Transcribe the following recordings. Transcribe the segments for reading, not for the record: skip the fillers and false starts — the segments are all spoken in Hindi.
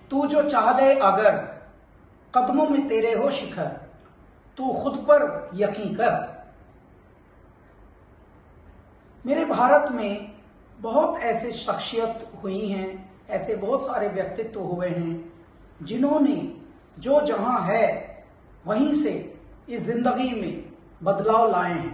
तू जो चाले अगर कदमों में तेरे हो शिखर, तू खुद पर यकीन कर। मेरे भारत में बहुत ऐसे शख्सियत हुई हैं, ऐसे बहुत सारे व्यक्तित्व हुए हैं जिन्होंने जो जहां है वहीं से इस जिंदगी में बदलाव लाए हैं।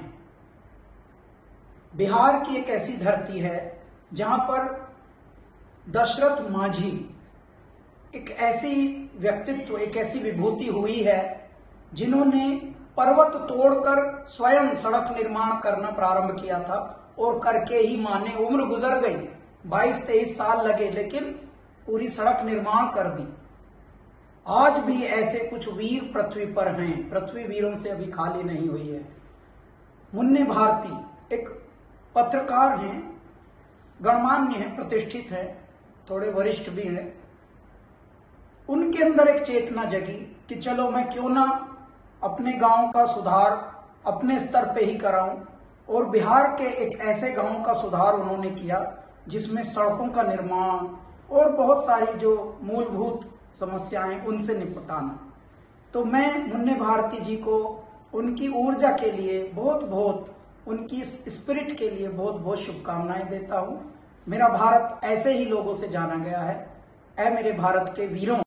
बिहार की एक ऐसी धरती है जहां पर दशरथ मांझी एक ऐसी व्यक्तित्व, एक ऐसी विभूति हुई है जिन्होंने पर्वत तोड़कर स्वयं सड़क निर्माण करना प्रारंभ किया था और करके ही माने उम्र गुजर गई, 22-23 साल लगे, लेकिन पूरी सड़क निर्माण कर दी। आज भी ऐसे कुछ वीर पृथ्वी पर हैं, पृथ्वी वीरों से अभी खाली नहीं हुई है। मुन्ने भारती एक पत्रकार हैं, गणमान्य हैं, प्रतिष्ठित हैं, थोड़े वरिष्ठ भी हैं। उनके अंदर एक चेतना जगी कि चलो मैं क्यों ना अपने गांव का सुधार अपने स्तर पे ही कराऊं, और बिहार के एक ऐसे गांव का सुधार उन्होंने किया जिसमें सड़कों का निर्माण और बहुत सारी जो मूलभूत समस्याएं उनसे निपटाना। तो मैं मुन्ने भारती जी को उनकी ऊर्जा के लिए बहुत बहुत, उनकी स्पिरिट के लिए बहुत बहुत शुभकामनाएं देता हूं। मेरा भारत ऐसे ही लोगों से जाना गया है। ऐ मेरे भारत के वीरों।